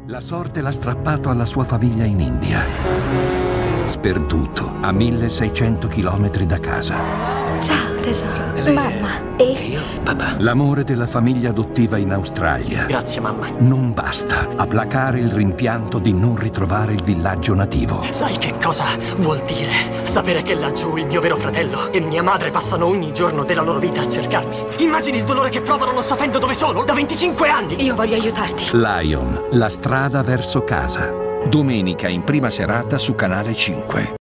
La sorte l'ha strappato alla sua famiglia in India. Sperduto a 1600 chilometri da casa. Ciao tesoro. Mamma E io, papà. L'amore della famiglia adottiva in Australia Grazie, mamma. non basta a placare il rimpianto di non ritrovare il villaggio nativo. Sai che cosa vuol dire? Sapere che laggiù il mio vero fratello e mia madre passano ogni giorno della loro vita a cercarmi. Immagini il dolore che provano non sapendo dove sono da 25 anni. Io voglio aiutarti. Lion, la strada verso casa. Domenica in prima serata su Canale 5.